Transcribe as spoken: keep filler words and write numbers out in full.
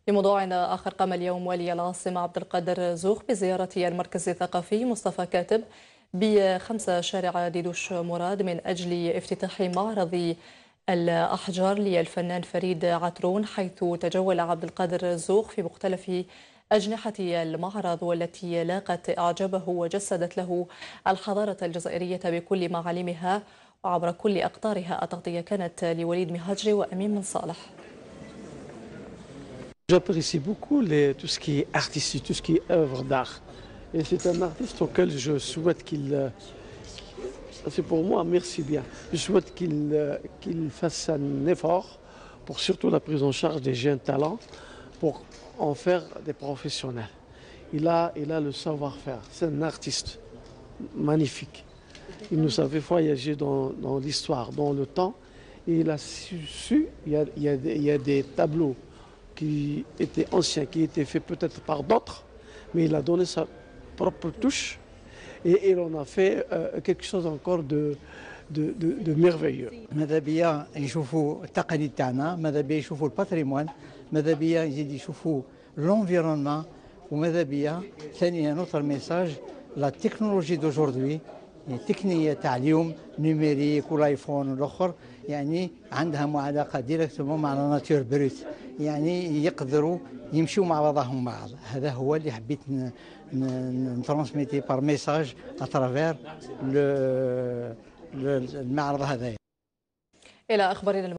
لموضوع آخر، قام اليوم والي العاصمة عبد القادر زوخ بزيارة المركز الثقافي مصطفى كاتب بخمس شارع ديدوش مراد من أجل افتتاح معرض الأحجار للفنان فريد عترون، حيث تجول عبد القادر زوخ في مختلف أجنحة المعرض والتي لاقت إعجابه وجسدت له الحضارة الجزائرية بكل معالمها وعبر كل أقطارها. التغطية كانت لوليد مهاجري وأمين من صالح. J'apprécie beaucoup les, tout ce qui est artistique, tout ce qui est œuvre d'art. Et c'est un artiste auquel je souhaite qu'il... C'est pour moi, merci bien. Je souhaite qu'il qu'il fasse un effort pour surtout la prise en charge des jeunes talents, pour en faire des professionnels. Il a, il a le savoir-faire. C'est un artiste magnifique. Il nous avait voyagé dans, dans l'histoire, dans le temps. Et il a su, su il, y a, il, y a des, il y a des tableaux qui étaient anciens, qui étaient faits peut-être par d'autres, mais il a donné sa propre touche et il en a fait euh, quelque chose encore de, de, de, de merveilleux. ماذا بيا يشوفوا التقاليد تاعنا، ماذا بيا يشوفوا الباتريمون، ماذا بيا يزيد يشوفوا لونفيرونمون، وماذا بيا ثانيا نوتر ميساج لا تكنولوجي دوجوردي، يعني التقنيه تاع اليوم نيميريك والايفون والاخر، يعني عندها معلقه ديريكتومون مع لا ناتور بروت، يعني يقدروا يمشوا مع بعضهم بعض. هذا هو اللي حبيت نترانسميتي بار ميساج اترافير المعرض هذايا. إلى أخبارنا